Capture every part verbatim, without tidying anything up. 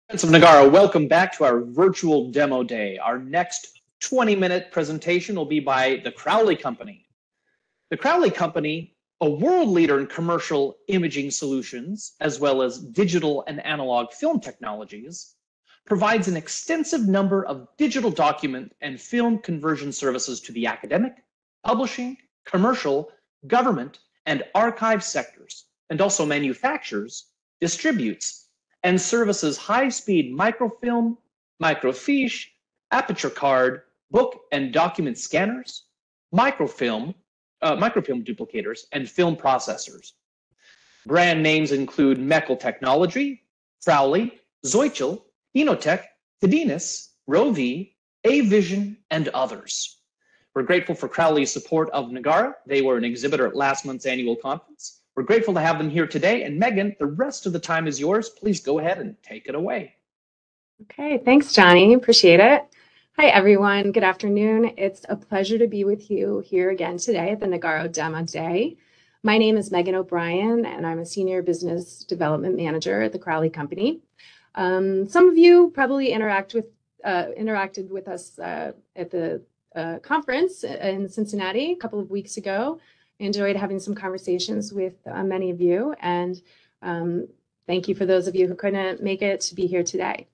Friends of NAGARA, welcome back to our virtual demo day. Our next twenty minute presentation will be by the Crowley Company. The Crowley Company, a world leader in commercial imaging solutions, as well as digital and analog film technologies, provides an extensive number of digital document and film conversion services to the academic, publishing, commercial, government, and archive sectors, and also manufactures, distributes, and services high-speed microfilm, microfiche, aperture card, book and document scanners, microfilm, uh, microfilm duplicators, and film processors. Brand names include Meckel Technology, Crowley, Zeuchel, Enotech, Cadinus, Rovi, A-Vision, and others. We're grateful for Crowley's support of NAGARA. They were an exhibitor at last month's annual conference. We're grateful to have them here today. And Megan, the rest of the time is yours. Please go ahead and take it away. Okay, thanks, Johnny. Appreciate it. Hi, everyone. Good afternoon. It's a pleasure to be with you here again today at the NAGARA Demo Day. My name is Meghan O'Brien, and I'm a Senior Business Development Manager at the Crowley Company. Um, some of you probably interact with, uh, interacted with us uh, at the uh, conference in Cincinnati a couple of weeks ago. Enjoyed having some conversations with uh, many of you, and um, thank you for those of you who couldn't make it to be here today.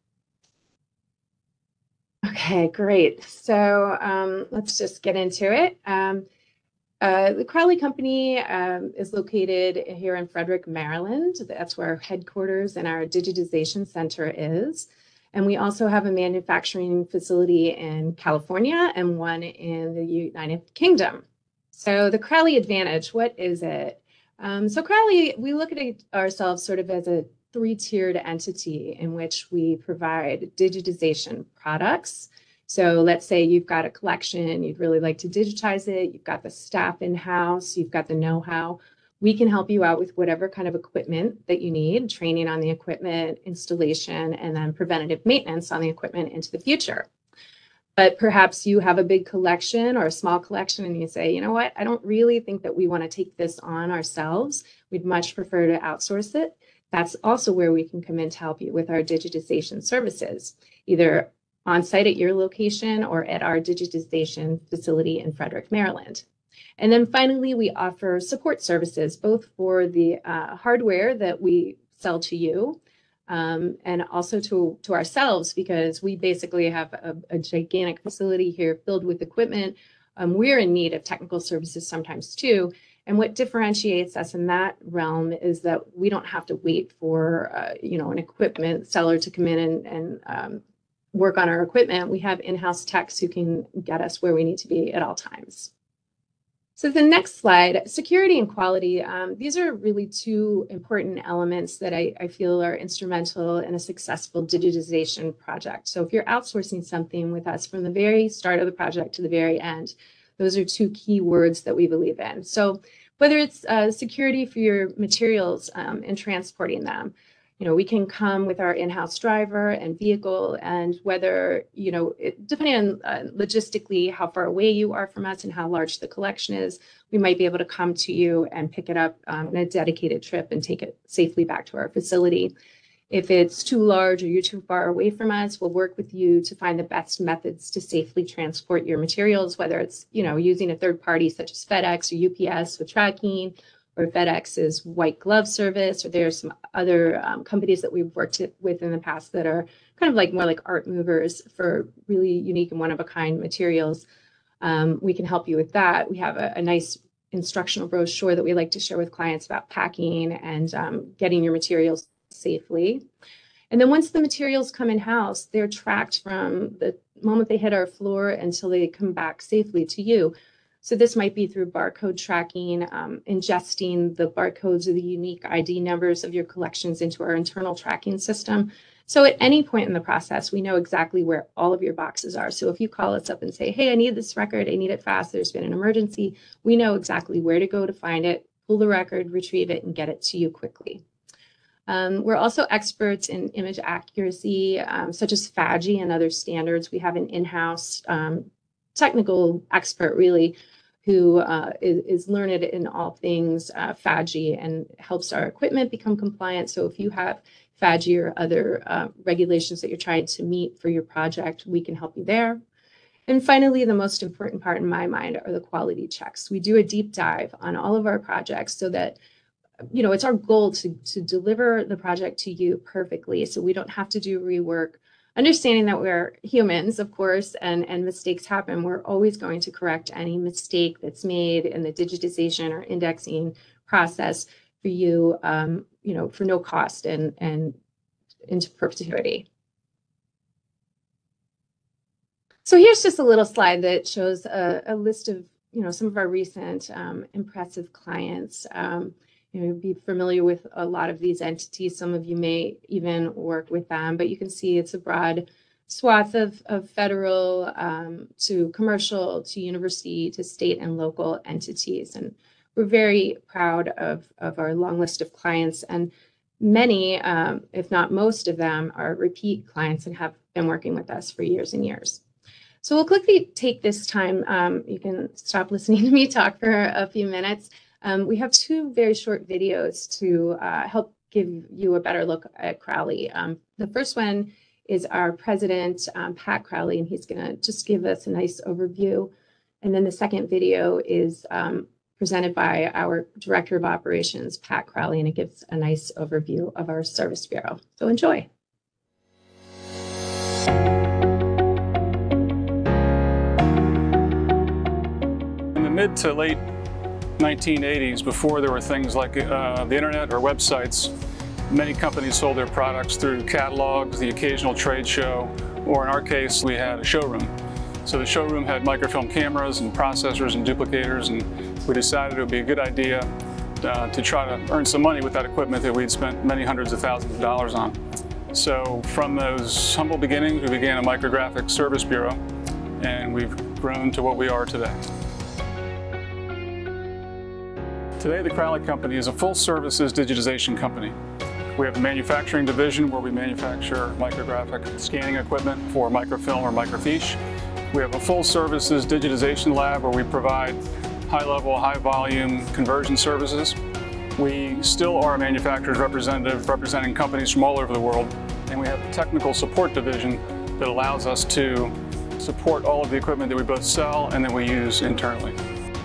Okay, great. So um, let's just get into it. Um, uh, the Crowley Company um, is located here in Frederick, Maryland. That's where our headquarters and our digitization center is. And we also have a manufacturing facility in California and one in the United Kingdom. So the Crowley Advantage, what is it? Um, so Crowley, we look at it ourselves sort of as a three-tiered entity in which we provide digitization products. So let's say you've got a collection, you'd really like to digitize it, you've got the staff in-house, you've got the know-how. We can help you out with whatever kind of equipment that you need, training on the equipment, installation, and then preventative maintenance on the equipment into the future. But perhaps you have a big collection or a small collection and you say, you know what, I don't really think that we want to take this on ourselves. We'd much prefer to outsource it. That's also where we can come in to help you with our digitization services, either on site at your location or at our digitization facility in Frederick, Maryland. And then finally, we offer support services, both for the uh, hardware that we sell to you, Um, and also to, to ourselves, because we basically have a, a gigantic facility here filled with equipment. Um, we're in need of technical services sometimes too. And what differentiates us in that realm is that we don't have to wait for, uh, you know, an equipment seller to come in and, and um, work on our equipment. We have in-house techs who can get us where we need to be at all times. So the next slide, security and quality. Um, these are really two important elements that I, I feel are instrumental in a successful digitization project. So if you're outsourcing something with us from the very start of the project to the very end, those are two key words that we believe in. So whether it's uh, security for your materials um, and transporting them, you know, we can come with our in-house driver and vehicle, and whether, you know, it, depending on uh, logistically how far away you are from us and how large the collection is, we might be able to come to you and pick it up um, in a dedicated trip and take it safely back to our facility. If it's too large or you're too far away from us, we'll work with you to find the best methods to safely transport your materials, whether it's, you know, using a third party such as FedEx or U P S with tracking, or FedEx's white glove service, or there's some other um, companies that we've worked with in the past that are kind of like more like art movers for really unique and one-of-a-kind materials. Um, we can help you with that. We have a, a nice instructional brochure that we like to share with clients about packing and um, getting your materials safely. And then once the materials come in-house, they're tracked from the moment they hit our floor until they come back safely to you. So this might be through barcode tracking, um, ingesting the barcodes or the unique I D numbers of your collections into our internal tracking system. So at any point in the process, we know exactly where all of your boxes are. So if you call us up and say, hey, I need this record, I need it fast, there's been an emergency, we know exactly where to go to find it, pull the record, retrieve it, and get it to you quickly. Um, we're also experts in image accuracy, um, such as F A G I and other standards. We have an in-house um, technical expert, really, who uh, is, is learned in all things uh, F A D G and helps our equipment become compliant. So if you have F A D G or other uh, regulations that you're trying to meet for your project, we can help you there. And finally, the most important part in my mind are the quality checks. We do a deep dive on all of our projects so that, you know, it's our goal to, to deliver the project to you perfectly so we don't have to do rework. Understanding that we're humans, of course, and, and mistakes happen, we're always going to correct any mistake that's made in the digitization or indexing process for you, um, you know, for no cost and, and into perpetuity. So here's just a little slide that shows a, a list of, you know, some of our recent um, impressive clients. Um, You know, be familiar with a lot of these entities. Some of you may even work with them, but you can see it's a broad swath of, of federal um, to commercial to university to state and local entities. And we're very proud of, of our long list of clients. And many, um, if not most of them, are repeat clients and have been working with us for years and years. So we'll quickly take this time. Um, you can stop listening to me talk for a few minutes. Um, we have two very short videos to uh, help give you a better look at Crowley. Um, the first one is our president, um, Pat Crowley, and he's going to just give us a nice overview. And then the second video is um, presented by our director of operations, Pat Crowley, and it gives a nice overview of our service bureau. So enjoy. In the mid to late nineteen eighties, before there were things like uh, the internet or websites, many companies sold their products through catalogs, the occasional trade show, or in our case, we had a showroom. So the showroom had microfilm cameras and processors and duplicators, and we decided it would be a good idea uh, to try to earn some money with that equipment that we'd spent many hundreds of thousands of dollars on. So from those humble beginnings, we began a micrographic service bureau, and we've grown to what we are today. Today, the Crowley Company is a full-services digitization company. We have a manufacturing division where we manufacture micrographic scanning equipment for microfilm or microfiche. We have a full-services digitization lab where we provide high-level, high-volume conversion services. We still are a manufacturer's representative representing companies from all over the world, and we have a technical support division that allows us to support all of the equipment that we both sell and that we use internally.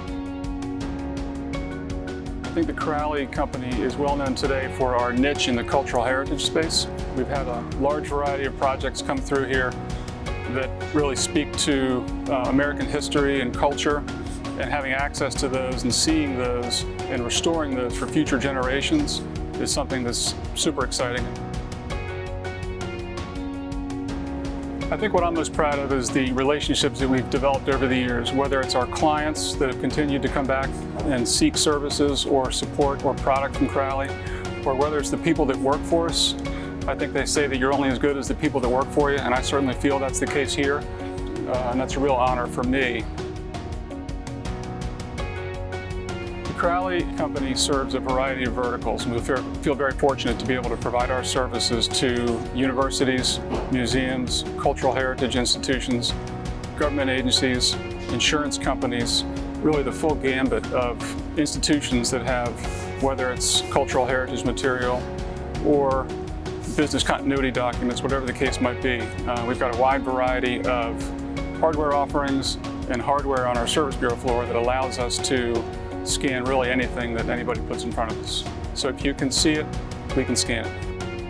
I think the Crowley Company is well known today for our niche in the cultural heritage space. We've had a large variety of projects come through here that really speak to uh, American history and culture, and having access to those and seeing those and restoring those for future generations is something that's super exciting. I think what I'm most proud of is the relationships that we've developed over the years, whether it's our clients that have continued to come back and seek services or support or product from Crowley, or whether it's the people that work for us. I think they say that you're only as good as the people that work for you, and I certainly feel that's the case here, uh, and that's a real honor for me. The Crowley Company serves a variety of verticals, and we feel very fortunate to be able to provide our services to universities, museums, cultural heritage institutions, government agencies, insurance companies, really the full gambit of institutions that have, whether it's cultural heritage material or business continuity documents, whatever the case might be. Uh, we've got a wide variety of hardware offerings and hardware on our service bureau floor that allows us to scan really anything that anybody puts in front of us. So if you can see it, we can scan it.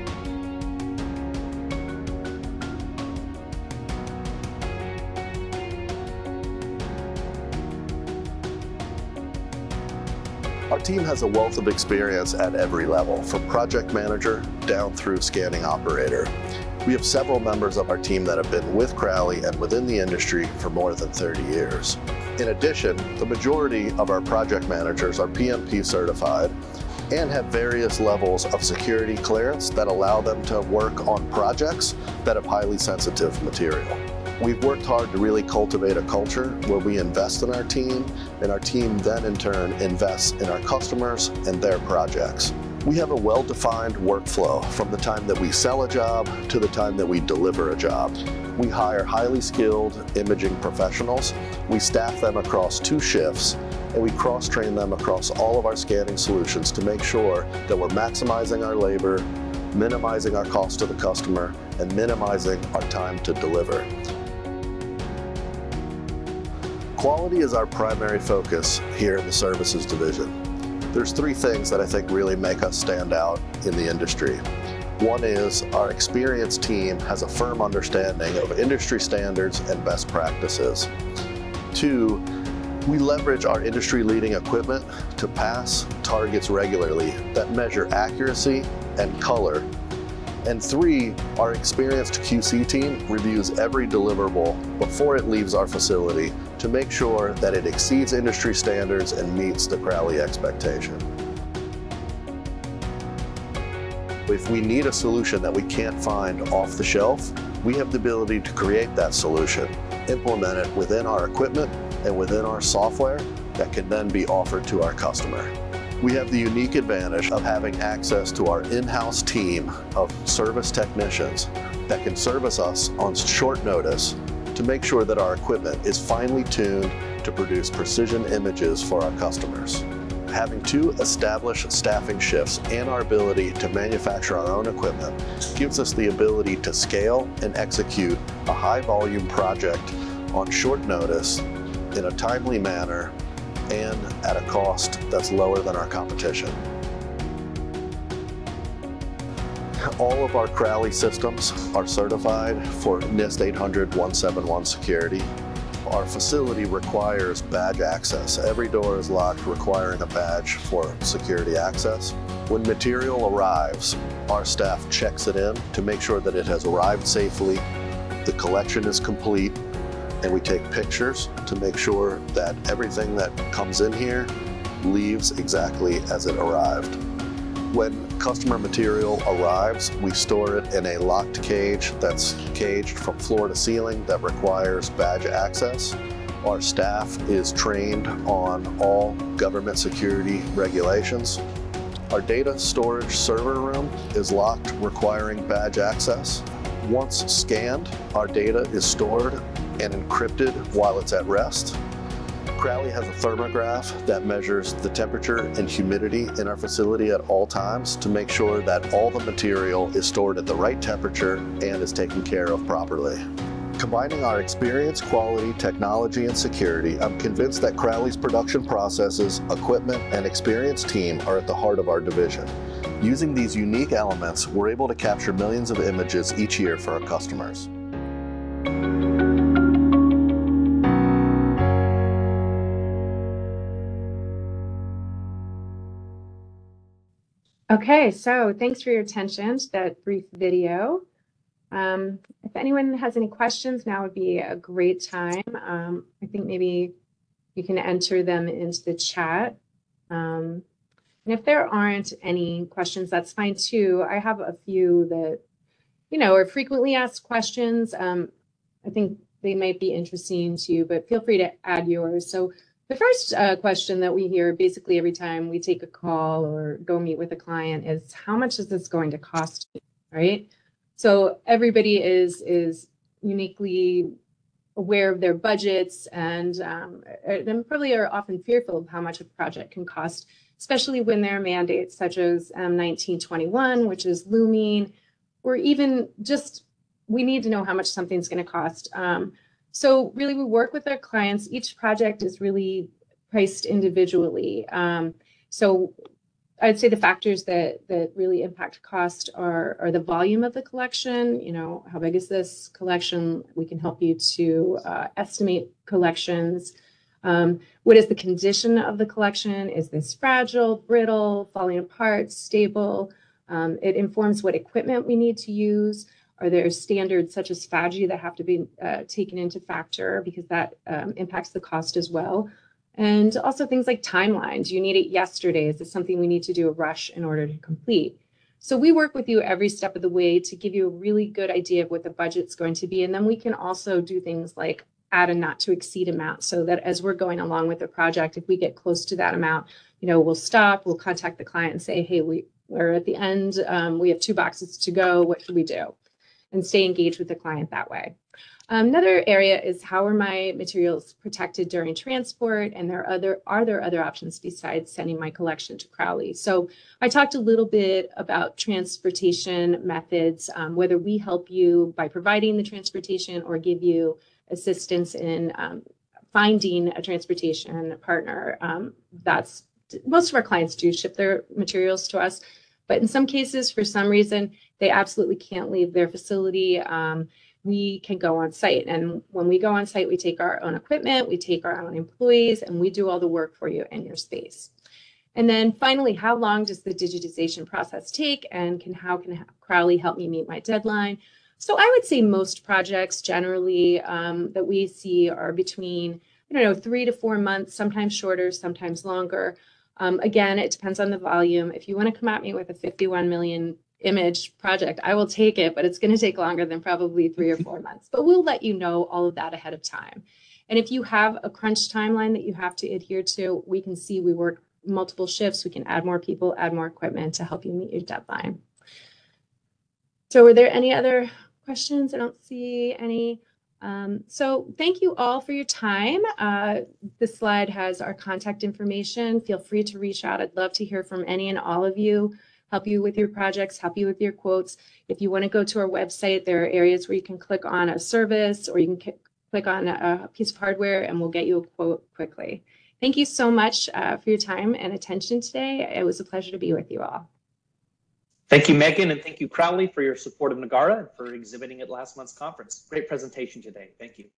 Our team has a wealth of experience at every level, from project manager down through scanning operator. We have several members of our team that have been with Crowley and within the industry for more than thirty years. In addition, the majority of our project managers are P M P certified and have various levels of security clearance that allow them to work on projects that have highly sensitive material. We've worked hard to really cultivate a culture where we invest in our team, and our team then in turn invests in our customers and their projects. We have a well-defined workflow from the time that we sell a job to the time that we deliver a job. We hire highly skilled imaging professionals. We staff them across two shifts, and we cross-train them across all of our scanning solutions to make sure that we're maximizing our labor, minimizing our cost to the customer, and minimizing our time to deliver. Quality is our primary focus here in the services division. There's three things that I think really make us stand out in the industry. One is our experienced team has a firm understanding of industry standards and best practices. Two, we leverage our industry-leading equipment to pass targets regularly that measure accuracy and color. And three, our experienced Q C team reviews every deliverable before it leaves our facility to make sure that it exceeds industry standards and meets the Crowley expectation. If we need a solution that we can't find off the shelf, we have the ability to create that solution, implement it within our equipment and within our software that can then be offered to our customer. We have the unique advantage of having access to our in-house team of service technicians that can service us on short notice to make sure that our equipment is finely tuned to produce precision images for our customers. Having two established staffing shifts and our ability to manufacture our own equipment gives us the ability to scale and execute a high volume project on short notice in a timely manner and at a cost that's lower than our competition. All of our Crowley systems are certified for NIST eight hundred one seventy-one security. Our facility requires badge access. Every door is locked, requiring a badge for security access. When material arrives, our staff checks it in to make sure that it has arrived safely, the collection is complete, and we take pictures to make sure that everything that comes in here leaves exactly as it arrived. When customer material arrives, we store it in a locked cage that's caged from floor to ceiling that requires badge access. Our staff is trained on all government security regulations. Our data storage server room is locked, requiring badge access. Once scanned, our data is stored and encrypted while it's at rest. Crowley has a thermograph that measures the temperature and humidity in our facility at all times to make sure that all the material is stored at the right temperature and is taken care of properly. Combining our experience, quality, technology, and security, I'm convinced that Crowley's production processes, equipment, and experienced team are at the heart of our division. Using these unique elements, we're able to capture millions of images each year for our customers. Okay, so thanks for your attention to that brief video. Um, if anyone has any questions, now would be a great time. Um, I think maybe you can enter them into the chat. Um, and if there aren't any questions, that's fine too. I have a few that, you know, are frequently asked questions. Um, I think they might be interesting to you, but feel free to add yours. So the first uh, question that we hear basically every time we take a call or go meet with a client is, how much is this going to cost me, right? So everybody is, is uniquely aware of their budgets and, um, and probably are often fearful of how much a project can cost, especially when there are mandates such as um, nineteen twenty-one, which is looming, or even just, we need to know how much something's going to cost. Um, So really, we work with our clients. Each project is really priced individually. Um, so I'd say the factors that that really impact cost are, are the volume of the collection. You know, how big is this collection? We can help you to uh, estimate collections. Um, what is the condition of the collection? Is this fragile, brittle, falling apart, stable? Um, it informs what equipment we need to use. Are there standards such as F A G I that have to be uh, taken into factor, because that um, impacts the cost as well? And also things like timelines. You need it yesterday. Is this something we need to do a rush in order to complete? So we work with you every step of the way to give you a really good idea of what the budget's going to be. And then we can also do things like add a not to exceed amount, so that as we're going along with the project, if we get close to that amount, you know, we'll stop, we'll contact the client and say, hey, we, where at the end, um, we have two boxes to go. What should we do? And stay engaged with the client that way. Um, another area is, how are my materials protected during transport? And there are other are there other options besides sending my collection to Crowley? So I talked a little bit about transportation methods, um, whether we help you by providing the transportation or give you assistance in um, finding a transportation partner. Um, that's most of our clients do ship their materials to us, but in some cases, for some reason, they absolutely can't leave their facility. Um, we can go on site. And when we go on site, we take our own equipment, we take our own employees, and we do all the work for you in your space. And then finally, how long does the digitization process take, and can how can Crowley help me meet my deadline? So I would say most projects generally um, that we see are between, I don't know, three to four months, sometimes shorter, sometimes longer. Um, again, it depends on the volume. If you want to come at me with a fifty-one million image project, I will take it, but it's going to take longer than probably three or four months. But we'll let you know all of that ahead of time. And if you have a crunch timeline that you have to adhere to, we can see we work multiple shifts. We can add more people, add more equipment to help you meet your deadline. So were there any other questions? I don't see any. Um, so thank you all for your time. Uh, this slide has our contact information. Feel free to reach out. I'd love to hear from any and all of you, help you with your projects, help you with your quotes. If you want to go to our website, there are areas where you can click on a service, or you can click on a piece of hardware, and we'll get you a quote quickly. Thank you so much uh, for your time and attention today. It was a pleasure to be with you all. Thank you, Meghan, and thank you, Crowley, for your support of NAGARA and for exhibiting at last month's conference. Great presentation today. Thank you.